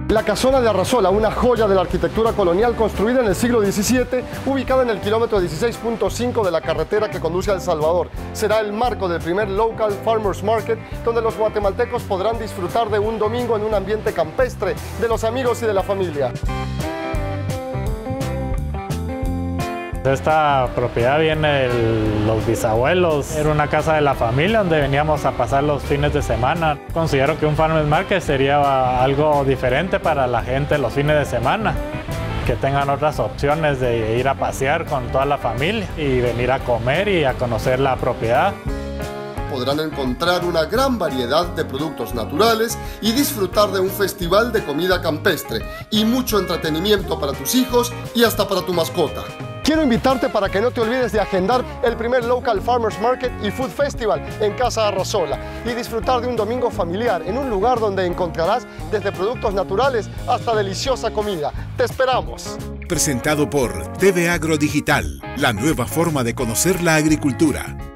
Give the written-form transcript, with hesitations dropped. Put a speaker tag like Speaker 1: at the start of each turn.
Speaker 1: La Casona de Arrasola, una joya de la arquitectura colonial construida en el siglo XVII, ubicada en el kilómetro 16.5 de la carretera que conduce a El Salvador. Será el marco del primer Local Farmers Market, donde los guatemaltecos podrán disfrutar de un domingo en un ambiente campestre, de los amigos y de la familia.
Speaker 2: Esta propiedad viene de los bisabuelos. Era una casa de la familia donde veníamos a pasar los fines de semana. Considero que un farmers market sería algo diferente para la gente los fines de semana, que tengan otras opciones de ir a pasear con toda la familia y venir a comer y a conocer la propiedad.
Speaker 1: Podrán encontrar una gran variedad de productos naturales y disfrutar de un festival de comida campestre y mucho entretenimiento para tus hijos y hasta para tu mascota. Quiero invitarte para que no te olvides de agendar el primer Local Farmers Market y Food Festival en Casa Arrasola y disfrutar de un domingo familiar en un lugar donde encontrarás desde productos naturales hasta deliciosa comida. ¡Te esperamos!
Speaker 3: Presentado por TV Agro Digital, la nueva forma de conocer la agricultura.